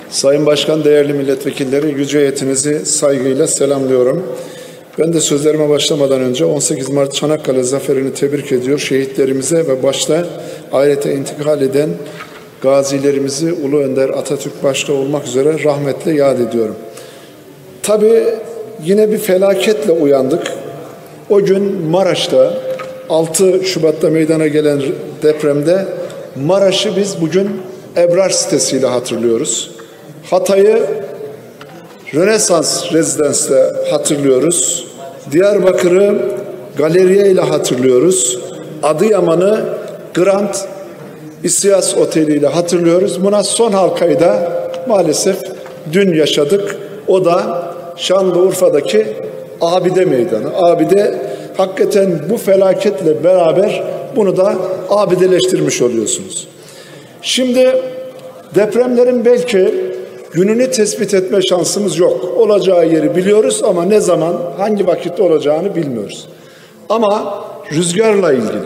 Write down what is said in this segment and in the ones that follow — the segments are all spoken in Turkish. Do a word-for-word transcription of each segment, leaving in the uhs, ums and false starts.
Sayın Başkan, değerli milletvekilleri, yüce heyetinizi saygıyla selamlıyorum. Ben de sözlerime başlamadan önce on sekiz Mart Çanakkale zaferini tebrik ediyor. Şehitlerimize ve başta ahirete intikal eden gazilerimizi Ulu Önder Atatürk başta olmak üzere rahmetle yad ediyorum. Tabii yine bir felaketle uyandık. O gün Maraş'ta altı Şubat'ta meydana gelen depremde Maraş'ı biz bugün Ebrar sitesiyle hatırlıyoruz. Hatay'ı Rönesans Rezidans'ta hatırlıyoruz. Diyarbakır'ı Galeriye ile hatırlıyoruz. Adıyaman'ı Grand İsyas Oteli ile hatırlıyoruz. Buna son halkayı da maalesef dün yaşadık. O da Şanlıurfa'daki Abide Meydanı. Abide hakikaten bu felaketle beraber bunu da abideleştirmiş oluyorsunuz. Şimdi depremlerin belki gününü tespit etme şansımız yok. Olacağı yeri biliyoruz ama ne zaman, hangi vakitte olacağını bilmiyoruz. Ama rüzgarla ilgili,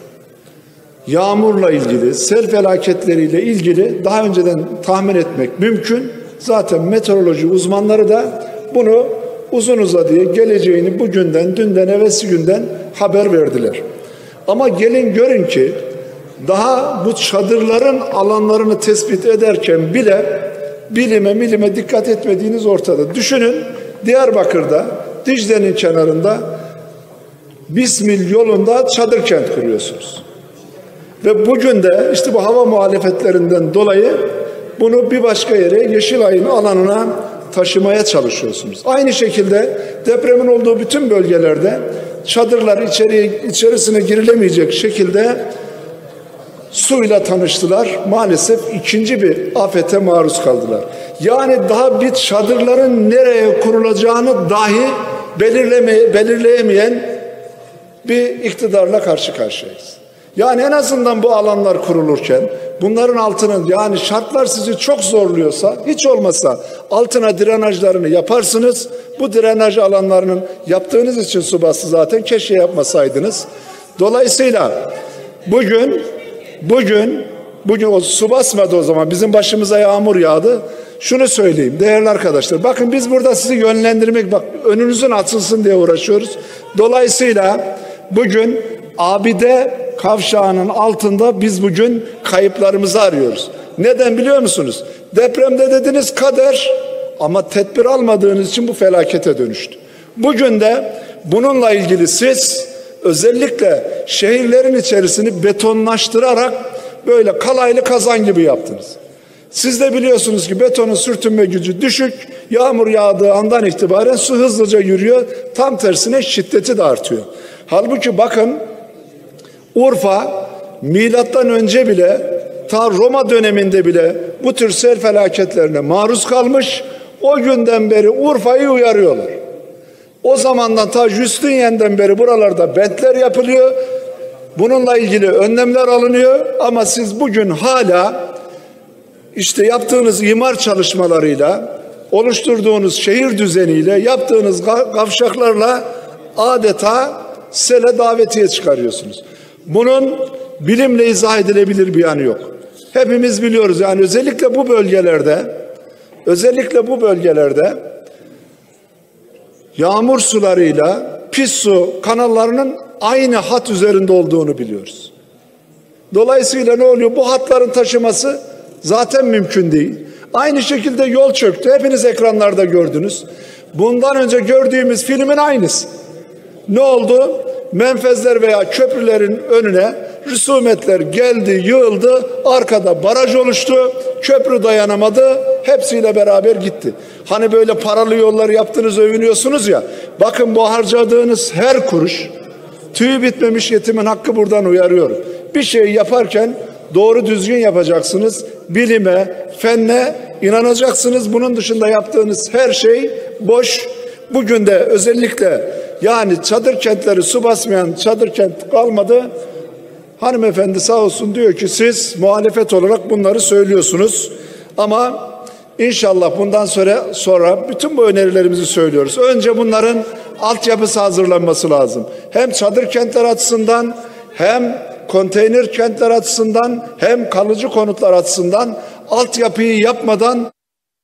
yağmurla ilgili, sel felaketleriyle ilgili daha önceden tahmin etmek mümkün. Zaten meteoroloji uzmanları da bunu uzun uzadıya geleceğini bugünden, dünden, evvelsi günden haber verdiler. Ama gelin görün ki daha bu çadırların alanlarını tespit ederken bile bilime milime dikkat etmediğiniz ortada. Düşünün, Diyarbakır'da Dicle'nin kenarında Bismil yolunda çadır kent kuruyorsunuz. Ve bugün de işte bu hava muhalefetlerinden dolayı bunu bir başka yere, Yeşilay'ın alanına taşımaya çalışıyorsunuz. Aynı şekilde depremin olduğu bütün bölgelerde çadırlar içeriye, içerisine girilemeyecek şekilde suyla tanıştılar. Maalesef ikinci bir afete maruz kaldılar. Yani daha bir çadırların nereye kurulacağını dahi belirleme, belirleyemeyen bir iktidarla karşı karşıyayız. Yani en azından bu alanlar kurulurken bunların altına, yani şartlar sizi çok zorluyorsa hiç olmazsa altına drenajlarını yaparsınız. Bu drenaj alanlarının yaptığınız için su bastı zaten, keşke yapmasaydınız. Dolayısıyla bugün Bugün, bugün o su basmadı o zaman. Bizim başımıza yağmur yağdı. Şunu söyleyeyim değerli arkadaşlar. Bakın biz burada sizi yönlendirmek, bak önünüzün açılsın diye uğraşıyoruz. Dolayısıyla bugün Abide kavşağının altında biz bugün kayıplarımızı arıyoruz. Neden biliyor musunuz? Depremde dediniz kader, ama tedbir almadığınız için bu felakete dönüştü. Bugün de bununla ilgili siz özellikle şehirlerin içerisini betonlaştırarak böyle kalaylı kazan gibi yaptınız. Siz de biliyorsunuz ki betonun sürtünme gücü düşük. Yağmur yağdığı andan itibaren su hızlıca yürüyor. Tam tersine şiddeti de artıyor. Halbuki bakın Urfa milattan önce bile, ta Roma döneminde bile bu tür sel felaketlerine maruz kalmış. O günden beri Urfa'yı uyarıyorlar. O zamandan ta Justinian'den beri buralarda bentler yapılıyor. Bununla ilgili önlemler alınıyor. Ama siz bugün hala işte yaptığınız imar çalışmalarıyla, oluşturduğunuz şehir düzeniyle, yaptığınız kavşaklarla adeta sele davetiye çıkarıyorsunuz. Bunun bilimle izah edilebilir bir yanı yok. Hepimiz biliyoruz, yani özellikle bu bölgelerde, özellikle bu bölgelerde yağmur sularıyla pis su kanallarının aynı hat üzerinde olduğunu biliyoruz. Dolayısıyla ne oluyor? Bu hatların taşıması zaten mümkün değil. Aynı şekilde yol çöktü. Hepiniz ekranlarda gördünüz. Bundan önce gördüğümüz filmin aynısı. Ne oldu? Menfezler veya köprülerin önüne rüsumetler geldi, yığıldı. Arkada baraj oluştu. Köprü dayanamadı. Hepsiyle beraber gitti. Hani böyle paralı yollar yaptınız, övünüyorsunuz ya. Bakın bu harcadığınız her kuruş, tüyü bitmemiş yetimin hakkı, buradan uyarıyorum. Bir şey yaparken doğru düzgün yapacaksınız. Bilime, fenne inanacaksınız. Bunun dışında yaptığınız her şey boş. Bugün de özellikle yani çadır kentleri, su basmayan çadır kent kalmadı. Hanımefendi sağ olsun diyor ki siz muhalefet olarak bunları söylüyorsunuz. Ama inşallah bundan sonra sonra bütün bu önerilerimizi söylüyoruz. Önce bunların altyapısı hazırlanması lazım. Hem çadır kentler açısından, hem konteyner kentler açısından, hem kalıcı konutlar açısından altyapıyı yapmadan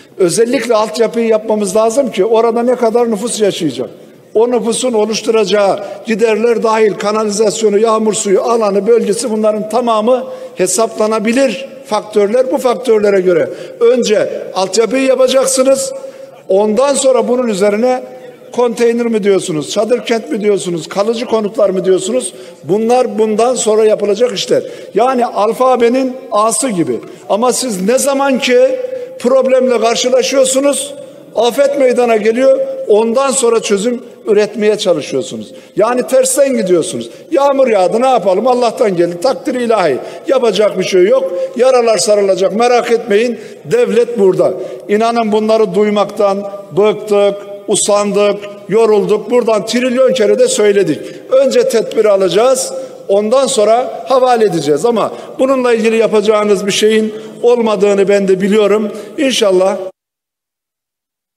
Özellikle altyapıyı yapmamız lazım ki orada ne kadar nüfus yaşayacak. O nüfusun oluşturacağı giderler dahil kanalizasyonu, yağmur suyu, alanı, bölgesi, bunların tamamı hesaplanabilir faktörler. Bu faktörlere göre önce altyapıyı yapacaksınız. Ondan sonra bunun üzerine konteyner mi diyorsunuz, çadır kent mi diyorsunuz, kalıcı konutlar mı diyorsunuz? Bunlar bundan sonra yapılacak işler. Yani alfabenin A'sı gibi. Ama siz ne zaman ki problemle karşılaşıyorsunuz, afet meydana geliyor, ondan sonra çözüm üretmeye çalışıyorsunuz. Yani tersten gidiyorsunuz. Yağmur yağdı, ne yapalım? Allah'tan geldi, takdir ilahi. Yapacak bir şey yok. Yaralar sarılacak, merak etmeyin. Devlet burada. İnanın bunları duymaktan bıktık, usandık, yorulduk. Buradan trilyon kere de söyledik. Önce tedbir alacağız, ondan sonra havale edeceğiz. Ama bununla ilgili yapacağınız bir şeyin olmadığını ben de biliyorum. İnşallah